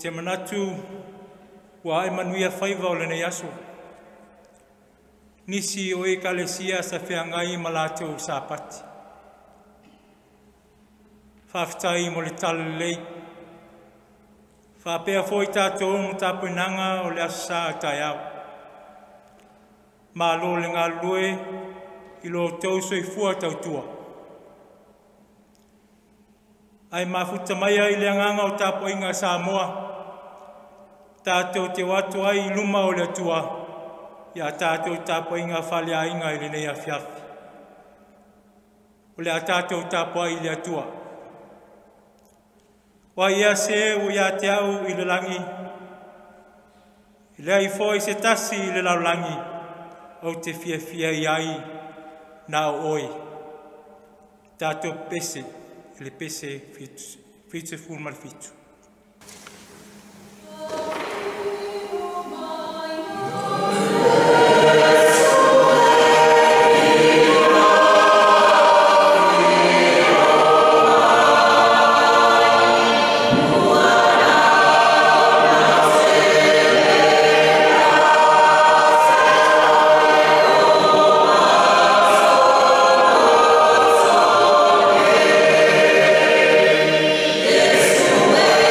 te manatu wa e manuia whaiva o lene yaso. Nisi o e kalesia sa whiangai malatou sa pati. Whaftai mo le tala lei. Whapea fwoi tātou mo tāpuinanga o le asa tai au. Mā lo le ngā lue i lo tau soifua tautua. Ai mafuta mai ai le anganga o tāpuinga Samoa. Tātou te watu ai luma o le tua. Ia tātou tāpuinga whale ainga i le nei a whiawhi. O le a tātou tāpua i le atua. Wa ia se o ia te au i le langi. I le ai foi se tasi i le laulangi. O te fia i ai na oi. Tātou pese, le pese fitu fulmar fitu. Yes,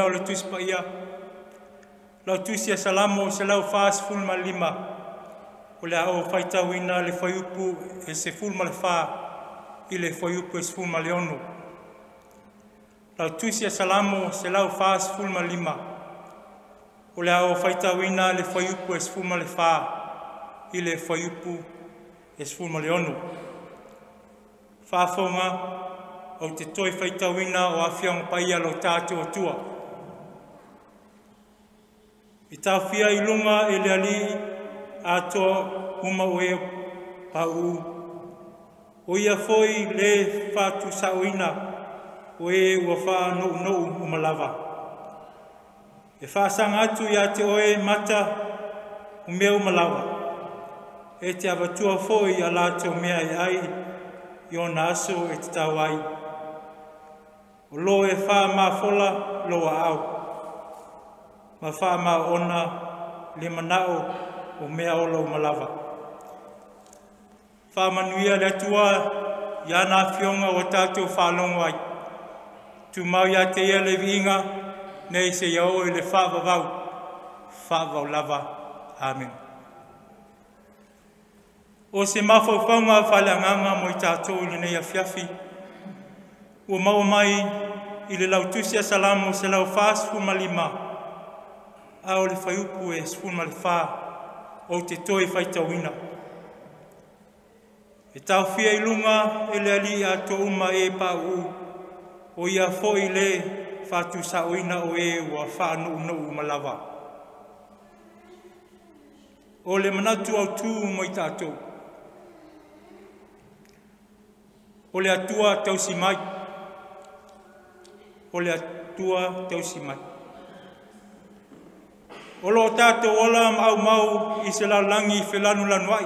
o le tusi pa ia. Lau tusi a salamo se lau fas fulma lima. O le au faitauina le faiupu e se fulma le fa i le faiupu e se fulma le ono. Lau tusi a salamo se lau fas fulma lima. O le au faitauina le faiupu e se fulma le fa i le faiupu e se fulma le ono. Whaafonga o te toi faitauina o awhiong paia lo tātou atua. I tau whia i lunga e le ali atoa uma o e pau. O ia foi le whātu sauina o e ua wha nou umalawa. E whaasanga atu i a te oe mata o mea umalawa. E te awatua foi a lātou mea i ai i o aso e te tau ai. O lo e wha maa fola loa au. Ma wha maa ona le manao o mea ola o malawa. Wha manuia le atua i ana whionga o tātou whalongo ai. Tu mau ia te ia le viinga nei se iau e le whaavavau. Whaavau lava. Amen. O se mawhauwhaunga whaleanganga mo i tātou le nei a whiawhi. Ua mau mai i le lautusi a salamo se lau whaas fumalima. A o le whaiupu e sfuma le wha o te toi whaitauina. E tau whia i lunga e le ali a to uma e pa u. O ia foi le whatu sauina o e ua whaanu nou malawa. O le manatu au tū mo i tātou. O le atua tausi mai. O le atua tausi mai. O lo tātou ola mau i se laulangi whelanu lanuai.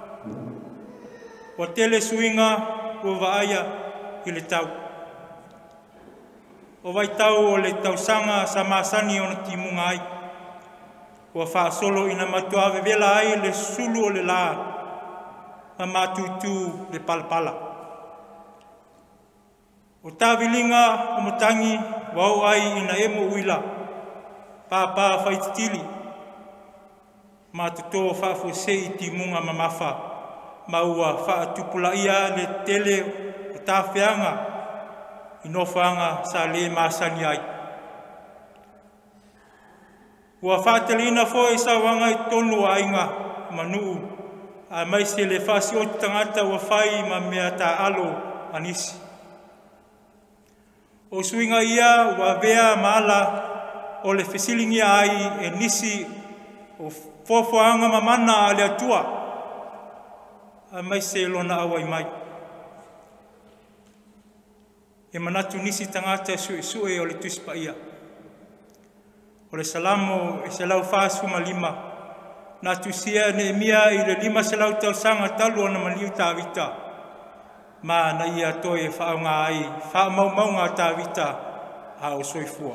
O tele suinga o vaaya i le tau. O vai tau o le tausanga sa masani o na timunga ai. O whaasolo ina matua vela ai le sulu o le la. Ma matutu le palpala. O tāwilinga o matangi wau ai ina emo uila. Papa whaititili. Ma tuto whaafose i timunga mamafa. Maua whaatupula ia le tele o tāwhianga. Ino whaanga sa le masani ai. Ua whaatelina fo e sa wanga i tonu a inga manuu. A mai se le whasi o tangata ua whai ma mea ta alo anisi. O suinga ia ua vea maala o le fesilingi ai e nisi o fofoanga mamana a le atua. A mai se lona awai mai. E manatu nisi tangata sue o le tuspa ia. O le salamo e se lau whaasu malima. Na tusia ne mia i le lima se lau tau sanga talu ana maliu tāwita. Ma na ia toi e whaunga ai, whaamaunga tāwita a o soifua.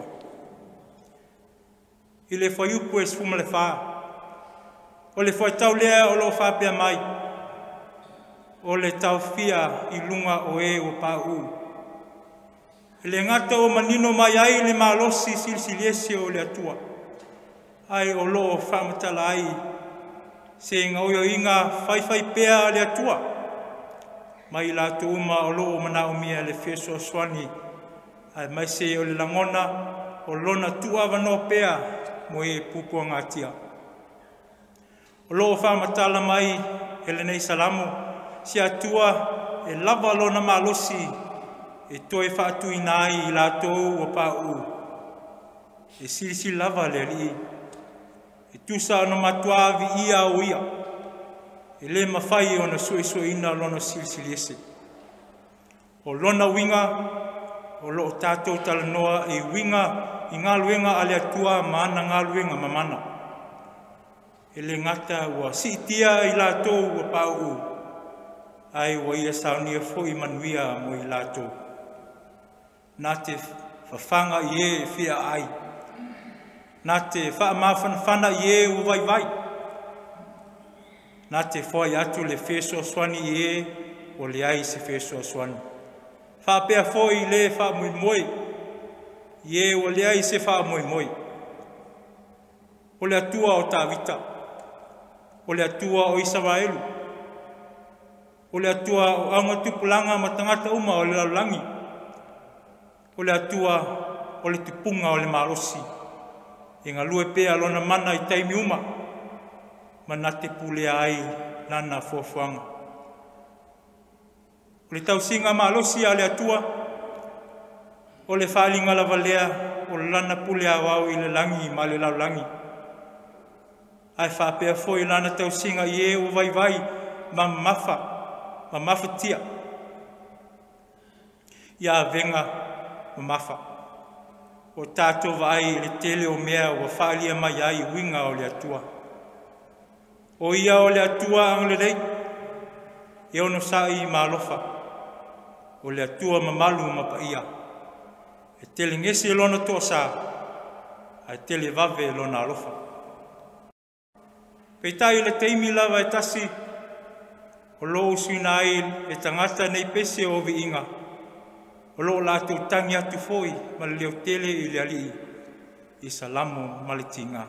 I le whaiupu e sfuma le wha. O le whaitau lea o lo whapea mai. O le tau fia i lunga o e o pāu. Le ngata o manino mai ai le malosi silsiliese o le atua. Ai o lo whamatala ai. Se ngauio inga whaiwhai pea le atua. Mai la tu uma o lo mana o mia le feso swani. Ai mai se o le langona o lona tua vano pea mo e pupo ngatia. O lo whamatala mai e le nei salamo. Si atua e lava lona malosi. E toi whaatu inai i lātou o pāu. E silisi lava le ri. E tusa ana matuavi ia o ia. E le mawhai o na soi ina lona silisi lese. O lona winga, o lo tātou talanoa e winga i ngā luenga ale atua maana ngā luenga mamana. E le ngata ua siitia i lātou o pāu. Ai wa ia saunia fo i manuia mo i lātou. Nā te whawhanga i e whia ai. Nā te whaamawhanawhana i e o vai. Nā te whai atu le wheso swani i e o le ai se wheso swani. Whaapea fo i le whaamui moe Ie o lea I se wha moi moi. O le atua o Tavita. O le atua o Isaraelu. O le atua o aunga tupulanga ma tangata uma o le laulangi. O le atua o le tupunga o le marosi. E ngā lue pēa lona mana I taimi uma. Mana te pulea ai nana fuafuanga. O le tausinga marosi a le atua. O le whaalinga lava lea o le lana pulea wau I le langi ma le laulangi. Ai whapea foi lana tausinga I e o vai vai ma mafa tia. Ia venga ma mafa. O tātou vai le tele o mea o whaalia mai ai winga o le atua. O ia o le atua ang le rei. E ono sai ma alofa. O le atua mamalu ma pa ia. E tele ngesi lona toa sa. Ai tele vave lona alofa. Peitai le teimi lava e tasi. O lo usina ai e tangata nei pese o vi inga. O lo lātou tangi atu foi ma le leo tele I le ali I salamo ma le tinga.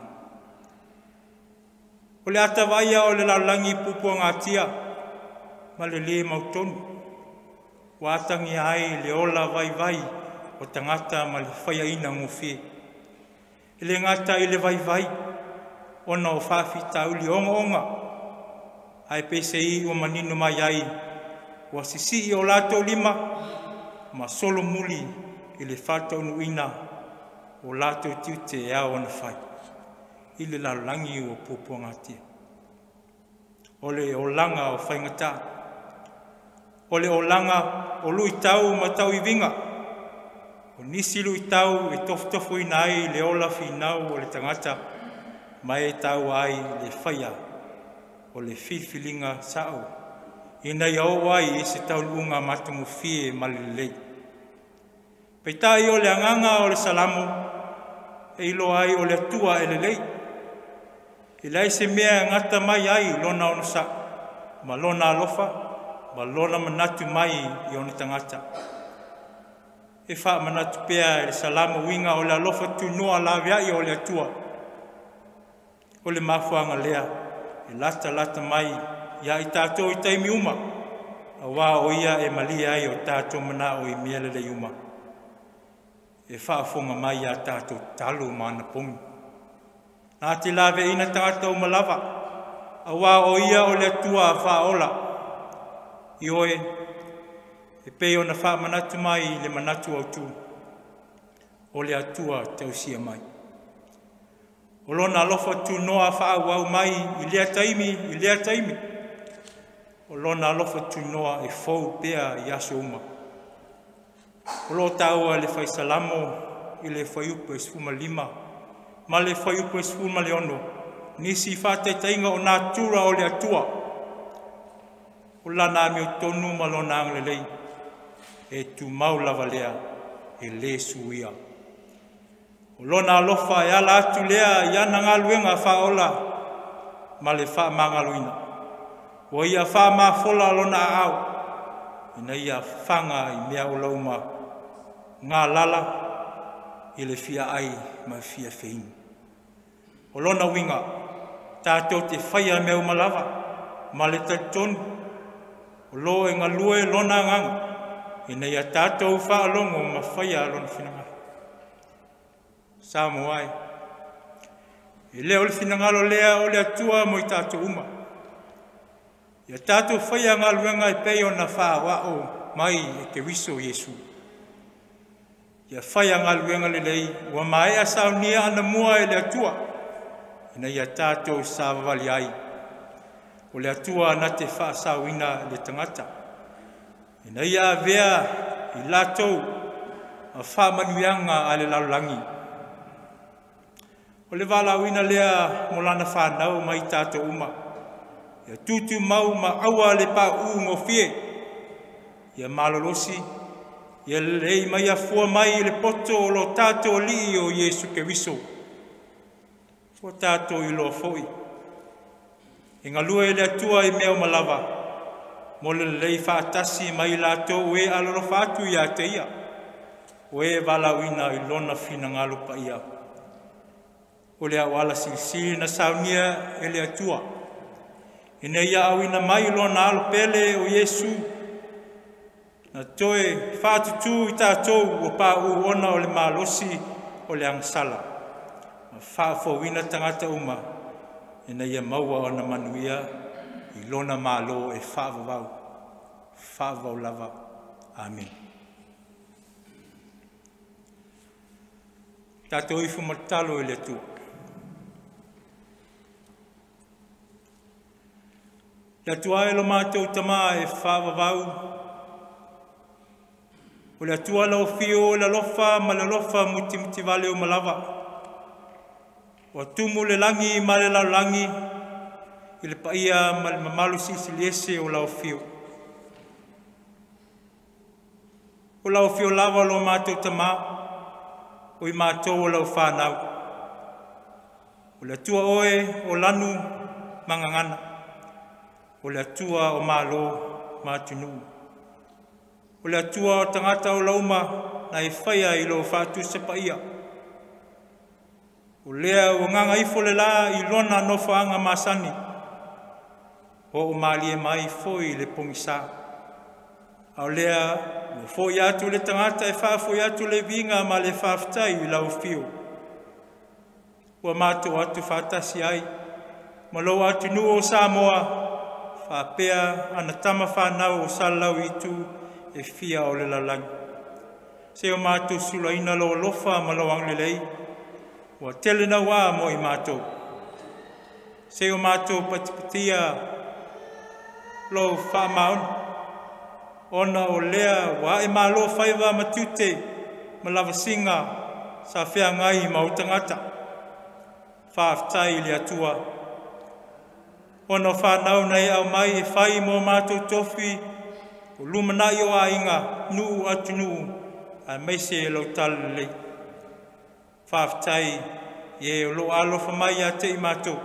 O le ata vaia o le laulangi pupua ngā tia ma le le mautonu. Wātangi ai le ola vai vai o tangata ma le whaia ina ngofie. I le ngata I le vai vai ona o whaafi tauli onga onga. Ai pese I o manino mai ai o sisi I o lātou lima ma solo muli I le whātau nuina o lātou tiute e au ana whai. I le laulangi o pupua ngā tia. O le o langa o whaingata. O le o langa o lui tau ma tau I vinga. O nisi lui tau e tofu ina ai le ola whinau o le tangata ma e tau ai le whaia o le whiwhilinga sao. Ina iau ai se tau lunga matamu fie malilei. Peitai o le anganga o le salamo e ilo ai o le atua e le lei. I lai se mea ngata mai ai lona ono sa, ma lona alofa, ma lona manatu mai I ona tangata. E wha manatu pea e le salamo winga o le alofa tu noa la viai o le atua. O le mafuanga lea, e lata mai, ia I tātou I taimi uma, a wā o ia e malia ai o tātou mana o I miele le uma. E whaafonga mai a tātou talu mana pongi. Nā te lawe ina tātou malawa, a wā o ia o le atua a whaola. I oe, e pei ona wha manatu mai le manatu au tū. O le atua tausia mai. O lona alofa tu noa whaau mai I lea taimi. O lona alofa tu noa e fau pea I aso uma. O lo taua le whai salamo I le whai upo e sfuma lima. Ma le whai upo e sfuma le ono. Nisi whātai tainga o nā tura o le atua. O lana me o tonu ma lona angle lei. E tu mau lava lea e le suia. O lona alofa e ala atu lea I ana ngā luenga whaola ma le wha mangaluina. O ia wha ma fola lona au. Ina ia whanga I mea o lauma ngā lala I le fia ai ma fia fein. O lona winga tātou te whaia mea umalawa ma le taitonu. O lo e ngā lue lona nganga. Ina ia tātou wha alongo ma whaia lona whinanga. Samo ai. E leo le whinangalo lea o le atua mo I tātou uma. Ia tātou whaia ngā luenga I pei o na wha wao mai e ke wiso Yesu. Ia whaia ngā luenga le lei, ua mai a sao nia ana mua e le atua. Ina ia tātou sa wawali ai. O le atua na te wha sao ina le tangata. Ina ia vea I lātou a wha manuianga a le laulangi. O le walauina lea mo lana whanau mai tātou uma. Ia tutu mau ma aua le pā ungo fie. Ia malolosi. Ia lei mai a fua mai le poto o lo tātou li o Yesu ke wiso. O tātou I lo foi. E ngalua le atua I mea malawa. Mo le lei whaatasi mai lātou e alolo whātu ia te ia. o e valauina i lona finagalo paia. O le awala silisili na saunia e le atua. Ina ia auina mai lona alo pele o Yesu. Na toe whātutu i tātou o pāu ona o le malosi o le angsala. Ma whāwhauina tangata uma. Ina ia maua o na manuia i lona malo e whāwawau. Whāwau lava. Amen. Tātou ifu matalo i le tua. Le tua e lo mātou tama e whāwawau. O le atua lau fio le lofa ma le lofa muti vale o malawa. O atumu le langi ma le lau langi i le paia ma le mamalu sisiliese o lau fio. O lau fio lava lo mātou tama o i mātou o lau whānau. O le atua oe o lanu mangangana. O le atua o mālo mātunu. O le atua o tangata o lauma na e whaia i lo whātu sa paia. O lea o nganga ifo le la i lona no whaanga masani. O malie mai foi le pongisa. O lea o foi atu le tangata e wha foi atu le vinga ma le whaftai i lau fio. O mātou atu whātasi ai. Ma lo atu nu o Samoa. Whapea ana tama whanau o salau i tu e fia o le lalangi. Se o mātou sula ina lo lofa ma lo anglelei. Wa tele na wā mo i mātou. Se o mātou patipatia lo whamaun. Ona o lea wa e malo whaiva matute ma lava singa sa whea ngai ma utangata. Whaaftai le atua. Ona whanau nei au mai e whai mo mātou tofi o lumanai o ainga nuu atu nuu a meise e lau tala lei. Whaaftai e o lo alofa mai a te i mātou.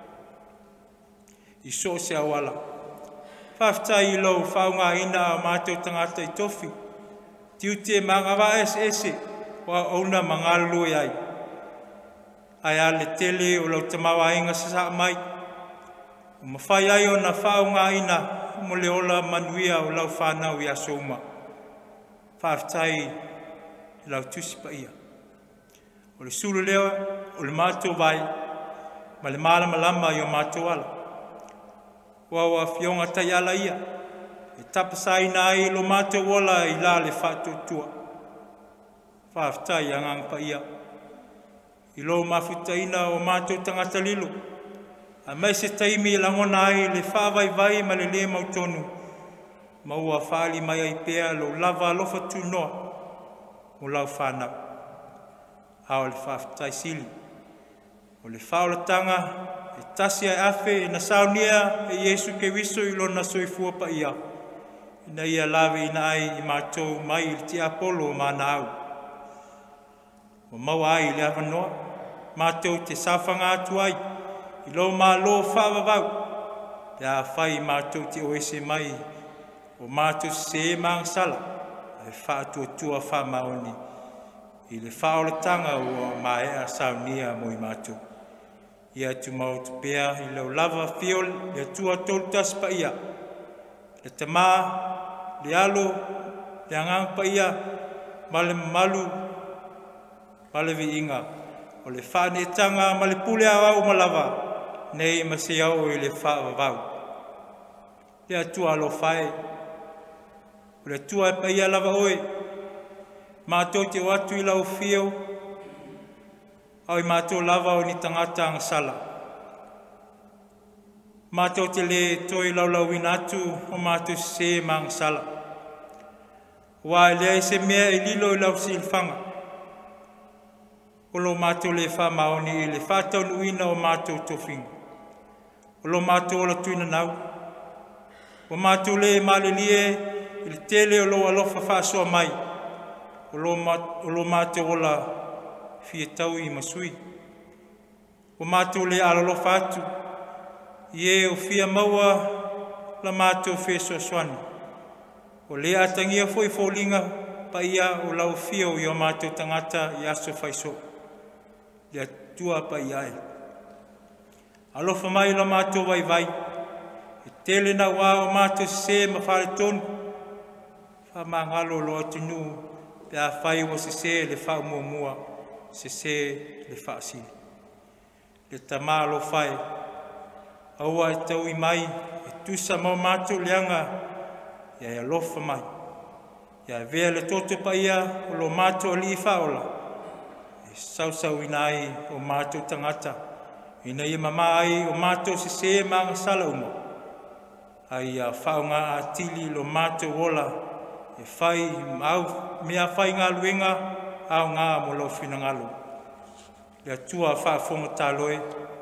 I so se awala. Whaaftai i lau whaunga ina a mātou tangata i tofi. Tiu te mangawa ese o auna mangalu e ai. Ai ale tele o lau tamawa inga sasa mai. O mawhai ai o na whaunga ina mo le ola manuia o lau whanau i aso uma. Whaaftai i lau tusi pa ia. O le sulu leo, o le mātou vai, ma le malama lama i o mātou ala. Ua ua fionga tai ala ia, e tapasai na ai lo mātou ola i la le whātou tua. Whaaftai angang pa ia. I lo mafuta ina o mātou tangata lilo. A mai se taimi langona ai le whawai vai ma le le mautonu. Ma ua whaali mai ai pēa lo lava alofa tu noa. O lau whanau. A o le whawhtai sili. O le whaolatanga e tasi ai afe e na saunia e Yesu ke wiso i lona soifua pa ia. Ina ia lawe ina ai i mātou mai i ti apolo ma na au. O maua ai le awanoa. Mātou te sawhanga atu ai. I lo malo whawawau, te a whai mātou te oese mai, o mātou se mangsala, e whātua tua whamaoni, i le whaolatanga o maea saunia mo i mātou. Ia tu mau tu pēa, i lau lava fiol, ia tua toltas pa ia. Le tamā, le alo, le angang pa ia, ma le malu, ma le vi inga, o le whanetanga, ma le pule awau malava, nei masi au i le whaavavau. Le atua alo whae. O le atua e paia lava oe. Mātou te watu i lau whio. Au i mātou lava o ni tangata angasala. Mātou te le toi lau lau inatu o mātou se mangasala. Wa le ai se mea i lilo i lau silfanga. O lo mātou le wha maoni i le whātau nuina o mātou tofinga. O lo mātou la tuina nau. O mātou le malelie i le tele o lo alofa whāsoa mai. O lo mātou la fia tau i masui. O mātou le alalofa atu. I e o fia maua la mātou whesoa swani. O le atangia foi fōlinga pa ia o lau fio i o mātou tangata i aso whaiso. Lea tua pa ia e. Alofa mai lo mātou vai vai. E tele na wā o mātou se ma whare tonu. Wha mā ngalo lo atunu pe a whai wa se le wha mua mua. Se le wha si. Le tamā lo whai. Aua e tau i mai. E tusa mau mātou leanga. Ia e alofa mai. Ia vea le toto pa ia o lo mātou li whaola. E sausau ina ai o mātou tangata. Ina ia mama ai o mātou se maanga sala uma. Ai a whaonga a tili lo mātou ola. E whai mau mea whai ngā luenga au ngā mo lau whina ngalu. Ia tua whaafonga tāloe.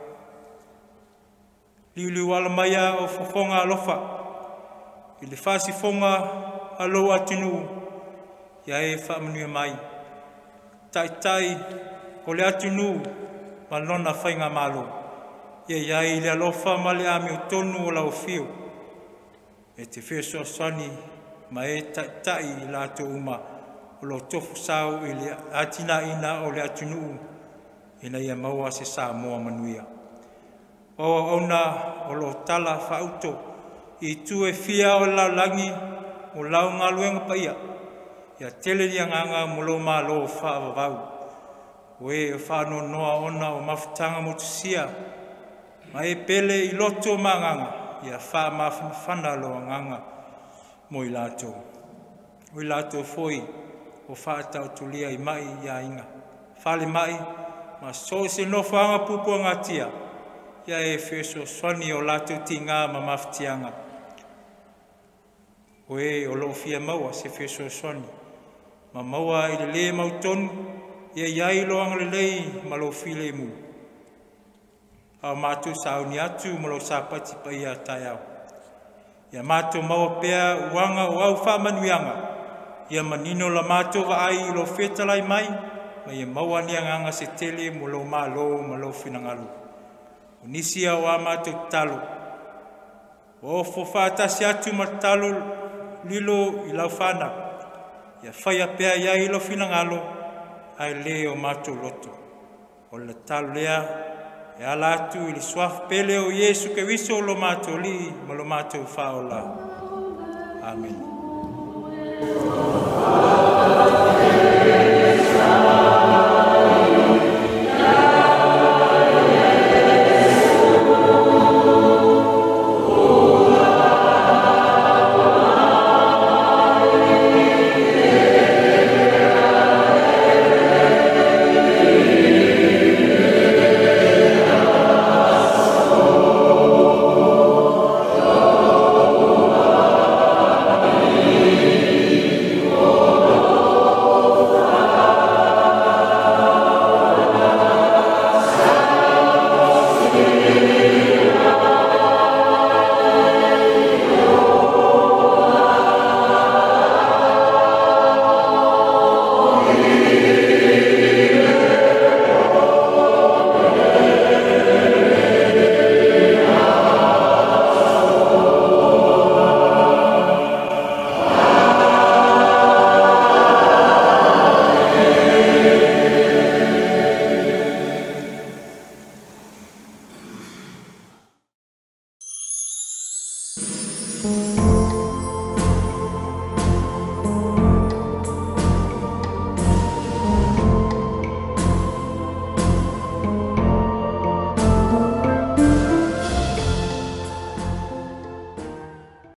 Liuliu ala maia o whafonga alofa. I le whasi fonga alo atinu. Ia e whaamanua mai. Tai o le atinu ma lona whainga malo. Ia i le alofa ma le ame o tonu o lau fio. E te wheso swani ma e tai i lato uma o lo tofu sao i le atina ina o le atinu. Ina ia maua se sa moa manuia. O ona o lo tala whauto i tu e fia o lau langi o lau ngā luenga pa ia. Ia tele ni anganga mo lo ma lo whaavavau. Oe o whaano noa ona o mawhitanga motusia. Ma e pele i loto manganga. Ia wha mawhana lo anganga mo i lato. O i lato foi o whaatau tulia i mai ia inga. Whale mai ma so se no whaanga pupu ngatia. Ia e wheso swani o lato tinga ma mawhitianga. Oe o lo fia maua se wheso swani. Ma maua i le mautonu. Ia iai lo angalelei ma lo file mu. Au mātou sa ni atu ma lo sa pati pa ia tai au. Ia mātou maua pea uanga o au whamanuianga. Ia manino la mātou wa ai lo whetalai mai. Ma ia maua ni anganga se tele mo lo ma lo finangalu. Unisia o a mātou talo. O whawhatasi atu ma talo lilo i lau whana. Ia whaia pea iai lo finangalo. Ai le o mātou loto. O le talo lea, e ala atu i le swaf pele o Iesu ke wiso o lo mātou li, ma lo mātou whaola. Amen.